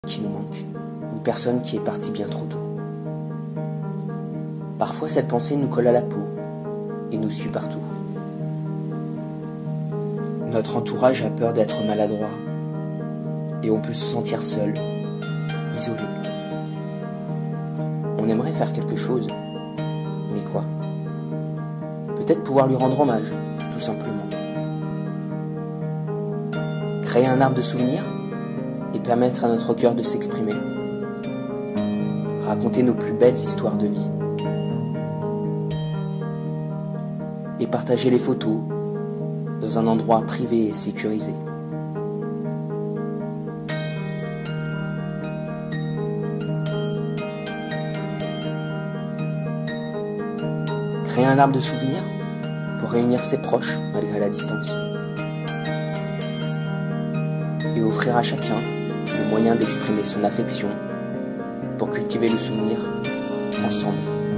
qui nous manque, une personne qui est partie bien trop tôt. Parfois cette pensée nous colle à la peau et nous suit partout. Notre entourage a peur d'être maladroit et on peut se sentir seul, isolé. On aimerait faire quelque chose, mais quoi? Peut-être pouvoir lui rendre hommage, tout simplement. Créer un arbre de souvenirs et permettre à notre cœur de s'exprimer. Raconter nos plus belles histoires de vie. Et partager les photos dans un endroit privé et sécurisé. Créer un arbre de souvenirs pour réunir ses proches malgré la distance. Et offrir à chacun le moyen d'exprimer son affection pour cultiver le souvenir ensemble.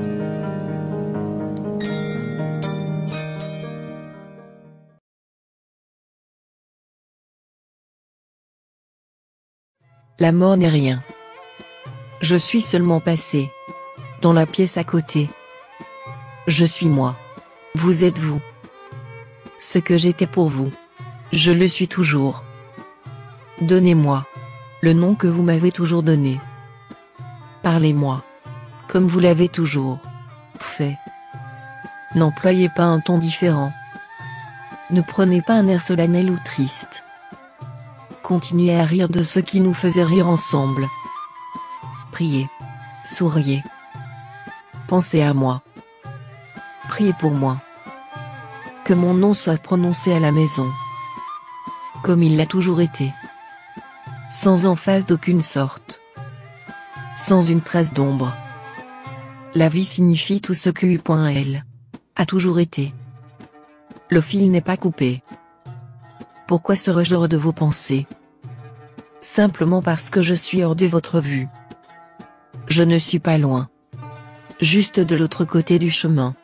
La mort n'est rien. Je suis seulement passé dans la pièce à côté. Je suis moi. Vous êtes vous. Ce que j'étais pour vous. Je le suis toujours. Donnez-moi le nom que vous m'avez toujours donné. Parlez-moi comme vous l'avez toujours fait. N'employez pas un ton différent. Ne prenez pas un air solennel ou triste. Continuez à rire de ce qui nous faisait rire ensemble. Priez. Souriez. Pensez à moi. Priez pour moi. Que mon nom soit prononcé à la maison. Comme il l'a toujours été. Sans emphase d'aucune sorte. Sans une trace d'ombre. La vie signifie tout ce que U.L. a toujours été. Le fil n'est pas coupé. Pourquoi serais-je hors de vos pensées? Simplement parce que je suis hors de votre vue. Je ne suis pas loin. Juste de l'autre côté du chemin.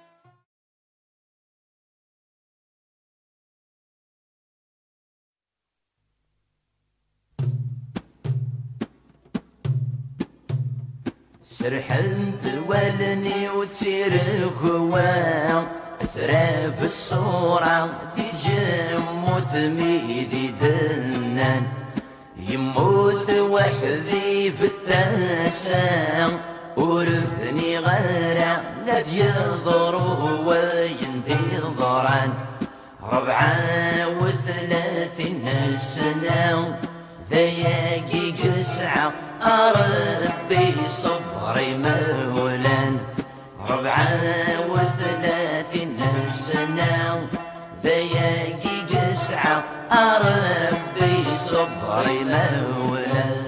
سرحت الولني وتسير هوا ثراب الصورة دي جموت ميدي دنان يموت وحدي بالتاسع وربني غيره لا يضروا وينتظران 34 سنة ذياقي قسعة ربي صبري مولان 34 سنة ذياقي قسعة ربي صبري مولان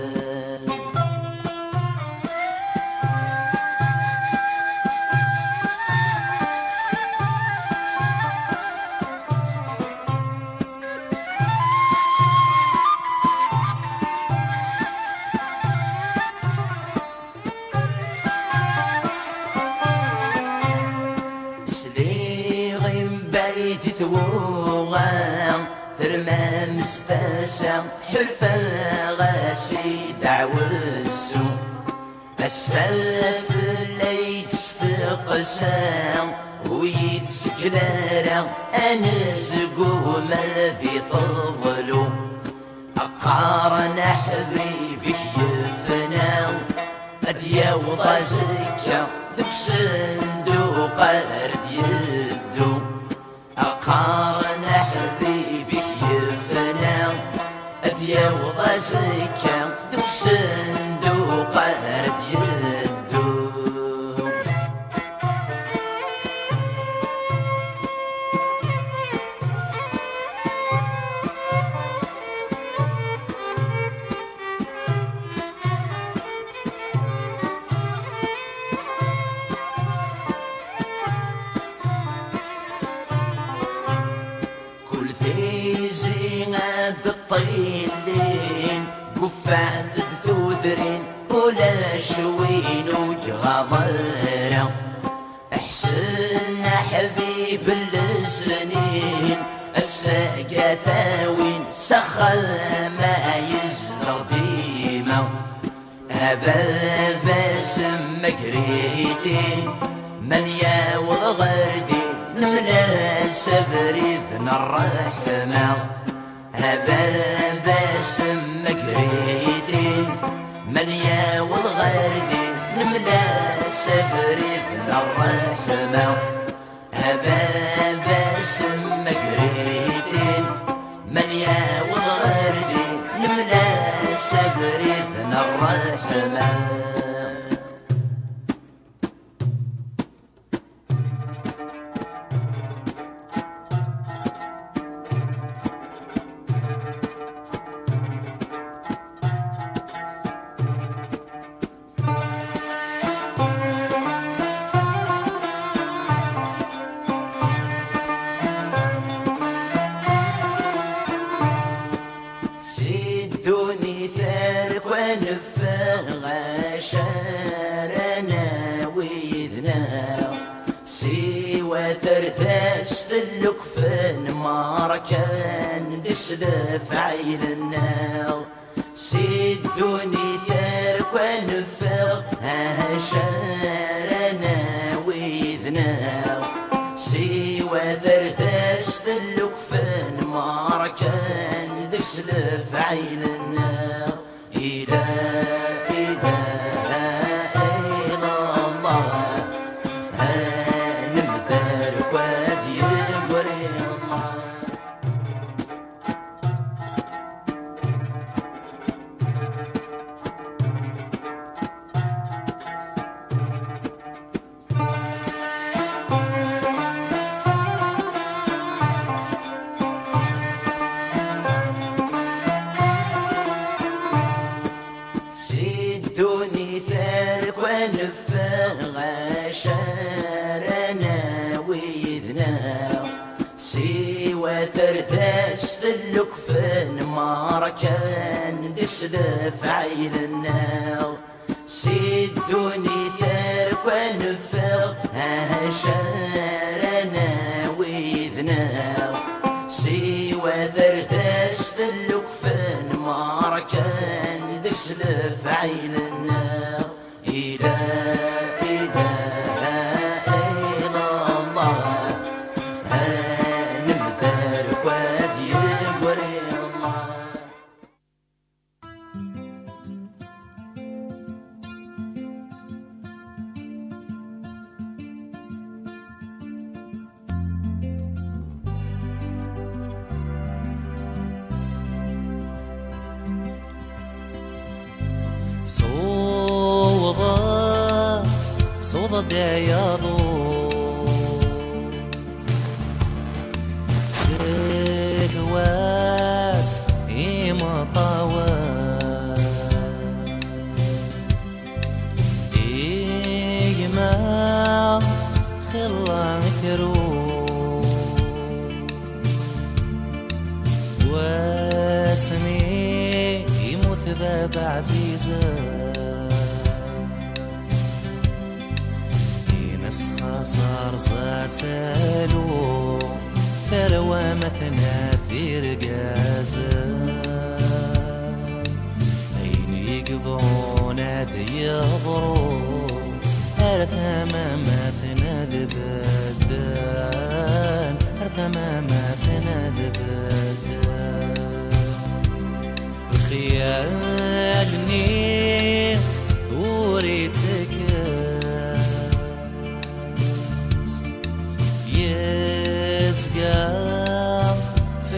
ثوغا ثرما مستاسا حلفا غاسي دعوسو السلف اللي تستقسا ويتسكلارا انسقو ما في طولو اقارن حبيبك يفنا اديا وضازكا ذك صندوق ارد يدو أقارن حبيبك يفنا أديا وضازكا ذو صندوق أرد يدو الطيلين قفعت ذوذرين ولا شوين وجغضرة احسن حبيب السنين الساقة ثاوين سخل ما يزدر ديما باسم مقريتين من ياوض غردي نملا سبريث الرحمة باسم مقريتين من ياوض غردي نملا سبريث الرحمة باسم مقريتين من ياوض غردي نملا سبريث الرحمة سيدوني ثارك ونفغ عشارنا ويذنا سوى ثرثاش ذلك فن ماركان دسلف عيلنا سيدوني ثارك ونفغ عشارنا ويذنا سوى ثرثاش ذلك فن ماركان دسلف عيلنا إله إلا الله نمثالك وادي الوري الله سيدوني ثارك ونفغ عشارنا ويذنا سوى ثرثاش ذلك فن ماركان دسلف عيلنا سيدوني ثارك ونفغ عشارنا ويذنا سوى ثرثاش ذلك فن ماركان دسلف عيلنا إله إلا الله نمثالك وادي الوري الله صوضة دياضو سكواس إيما طاوى إيما خلا مثرو واسمي مثباب عزيزة صار ساسلو ثروة مثنى دير قازة أين يقضون ذي يضرو أرثما مثنى ذبدان أرثما مثنى ذبدان خيالني وريتك يسقى في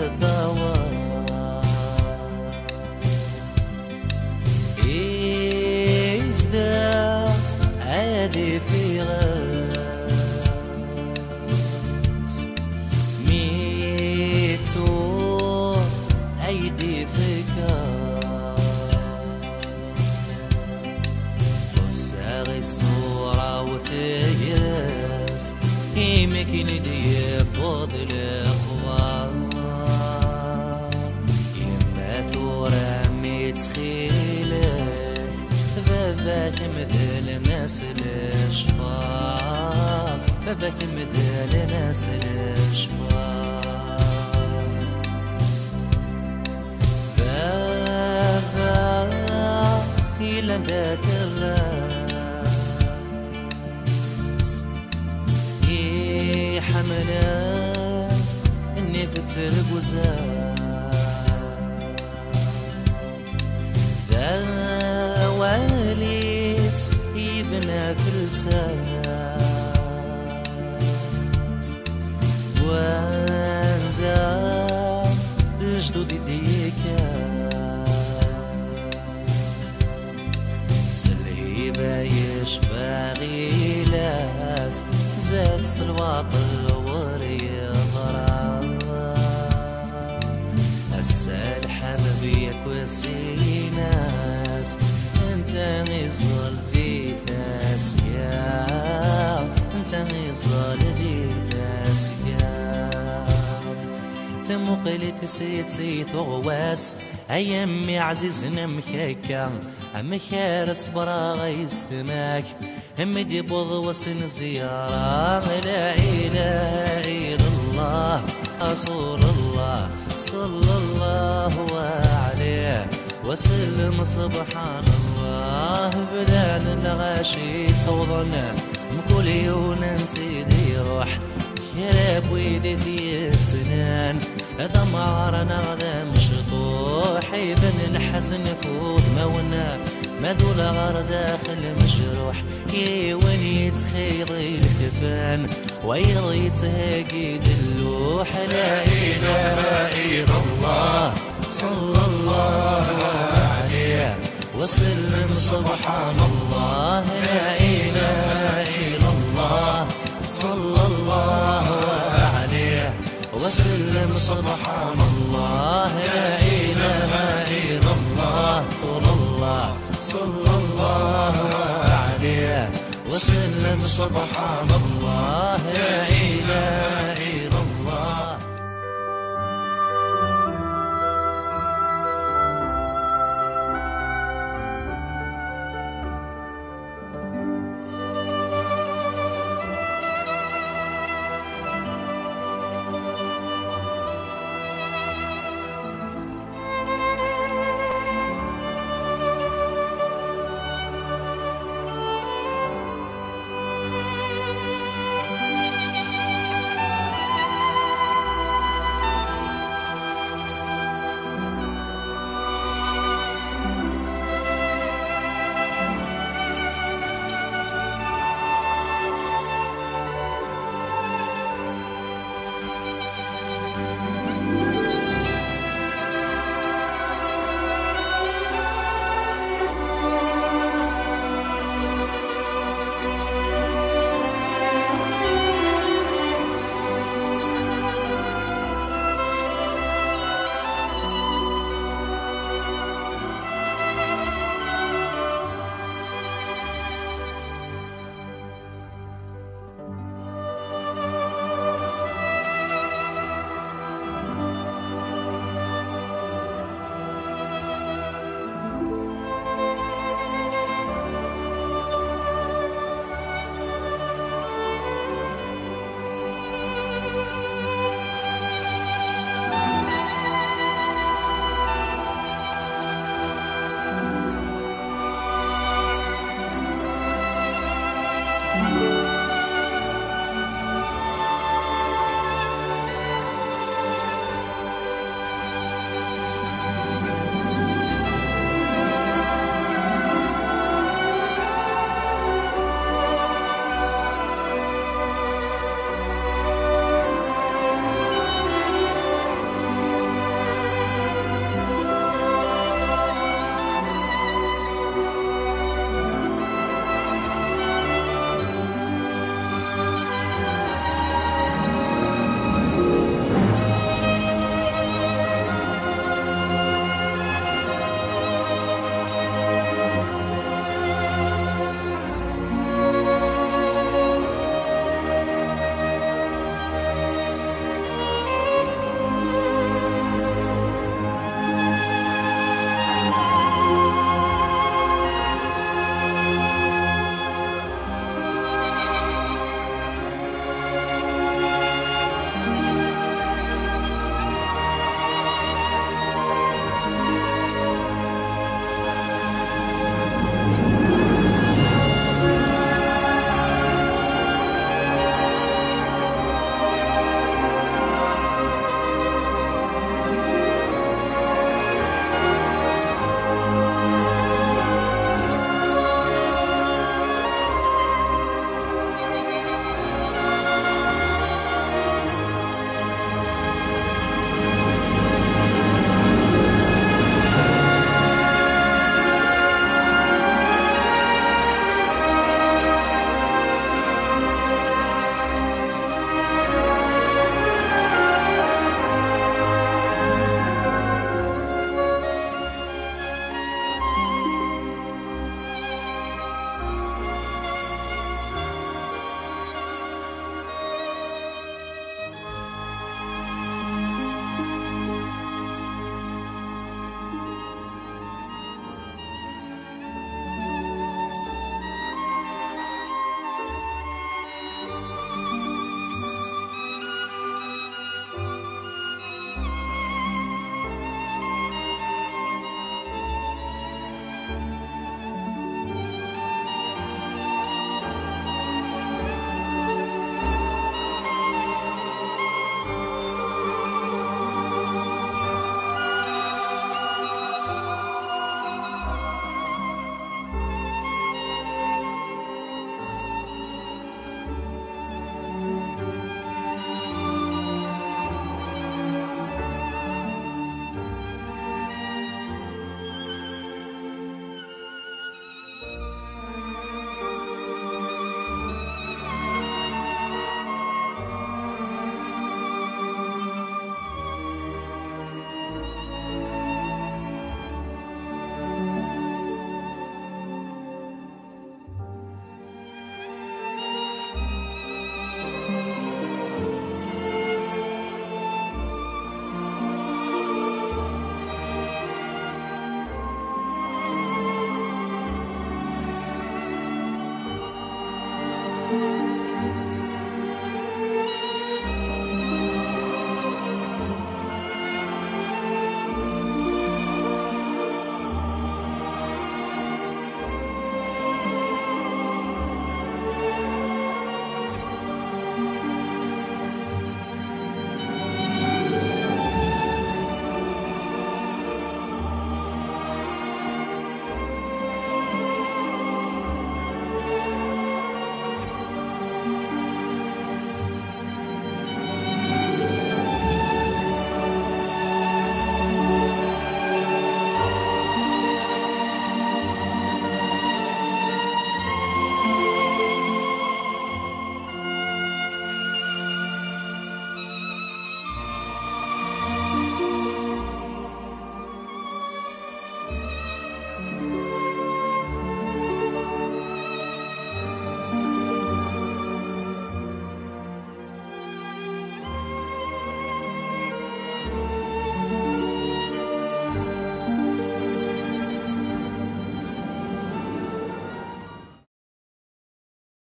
الضوء يزدى عادي في غاز ميتو أيدي في كاس الصورة وثياس يمكن يبوض الأخوان يما ثورة متخيلة فذاك مثل ناس الأشفار فذاك مثل ناس الأشفار فذاك إلى ذات الراس يحملها اني فتر ذا واليس يبنى فلساس وانزا الجدود ديكا سلهيبة يشفى غيلاس زاد سلواط الوري ضرا السال حبيبي كوسيناس انت ميصل ذي ثاسيا انت ميصل ذي ثاسيا ثم قلت سيد غواس ايامي عزيزنا مكاكا امكار صبرا غيستناك همدي بوضوس زيارة لا اله الا الله رسول الله صلى الله عليه وسلم سبحان الله بدان الغاشي صوضنا مكل يوم نسيدي روح يراب ويدي ذي السنان هذا معرنا غدا مشطوح يبن الحزن فوق مونا مذول غار داخل مجروح يوين يتخيضي الكفان ويضي يتهاقي دلوح لا اله الا الله صلى الله عليه وسلم سبحان الله لا اله الا الله صلى الله عليه وسلم سبحان الله لا اله الا الله صلى الله عليه وسلم سبحان الله لا اله